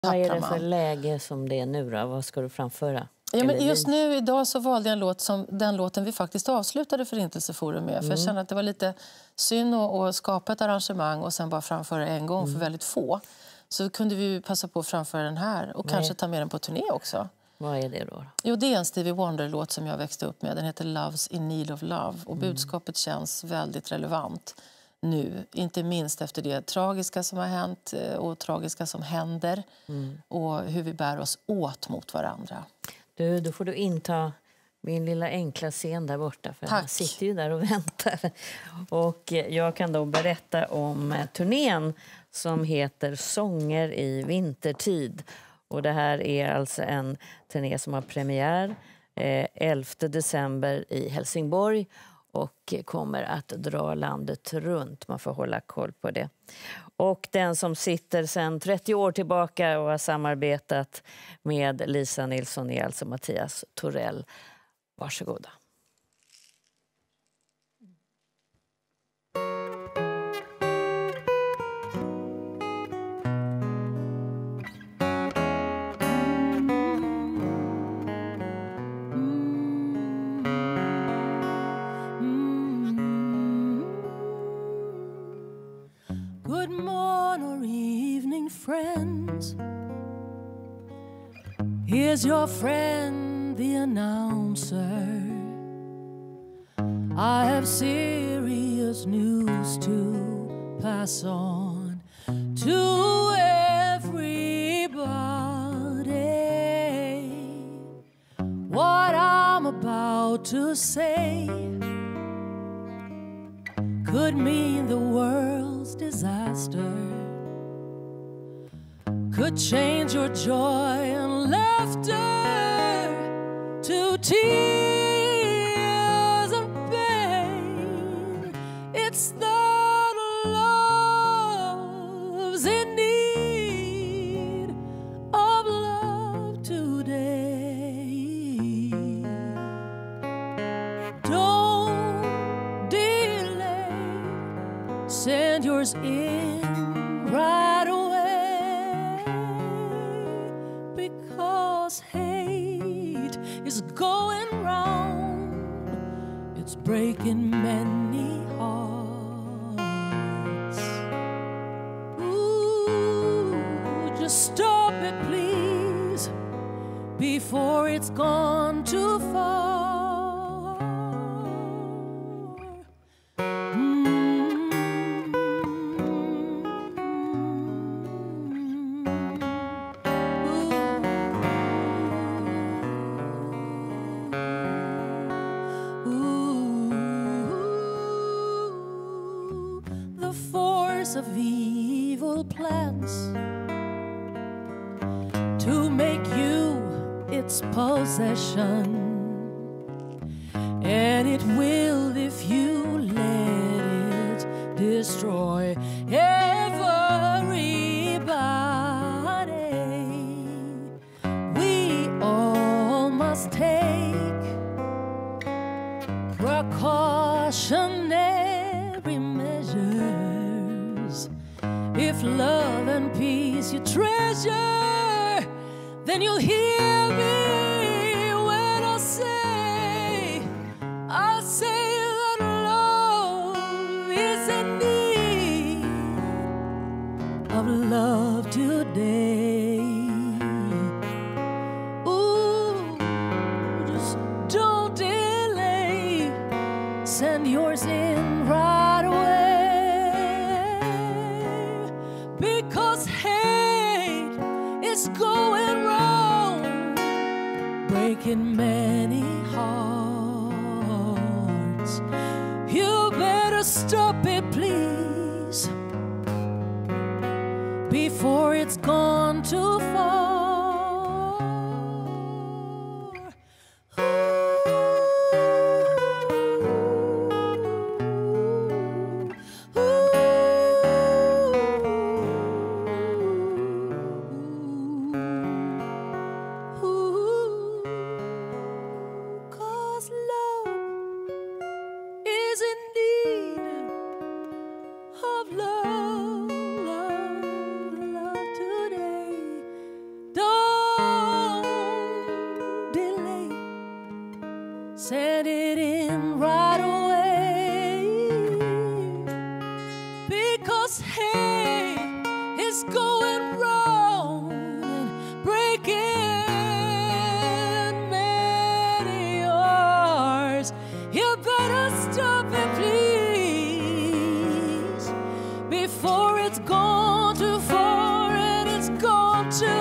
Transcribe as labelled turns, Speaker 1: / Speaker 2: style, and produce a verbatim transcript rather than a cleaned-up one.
Speaker 1: Vad är det
Speaker 2: man.
Speaker 1: för läge som det är nu då? Vad ska du framföra?
Speaker 2: Ja, men just nu idag så valde jag en låt som den låten vi faktiskt avslutade Förintelseforum med. Mm. För jag kände att det var lite synd att, att skapa ett arrangemang och sen bara framföra en gång mm. för väldigt få. Så kunde vi passa på att framföra den här och Nej. kanske ta med den på turné också.
Speaker 1: Vad är det då?
Speaker 2: Jo, det är en Stevie Wonder-låt som jag växte upp med. Den heter Love's in Need of Love. Och mm. budskapet känns väldigt relevant nu. Inte minst efter det tragiska som har hänt och tragiska som händer. Mm. Och hur vi bär oss åt mot varandra.
Speaker 1: Du, då får du inta min lilla enkla scen där borta. För
Speaker 2: Tack.
Speaker 1: Jag sitter ju där och väntar. Och jag kan då berätta om turnén som heter Sånger i vintertid. Och det här är alltså en turné som har premiär eh, elfte december i Helsingborg och kommer att dra landet runt. Man får hålla koll på det. Och den som sitter sedan trettio år tillbaka och har samarbetat med Lisa Nilsson är alltså Mattias Torell. Varsågoda.
Speaker 3: Good morning or evening, friends. Here's your friend, the announcer. I have serious news to pass on to everybody. What I'm about to say could mean the world's disaster, could change your joy and laughter to tears and pain. It's that love's in need of love today. Don't delay, send yours in right away, because hate is going round, it's breaking many hearts. Ooh, just stop it please, before it's gone too far. Of evil plans to make you its possession, and it will if you let it destroy everybody. We all must take precautionary measures. If love and peace you treasure, then you'll hear me when I say, I say that love is in need of love today. Ooh, just don't delay, send yours in right away. Because hate is going wrong, breaking many hearts. You better stop it, please, before it's gone too far. send it in right away. Because hate is going wrong and breaking many hearts. You better stop it, please, before it's gone too far and it's gone too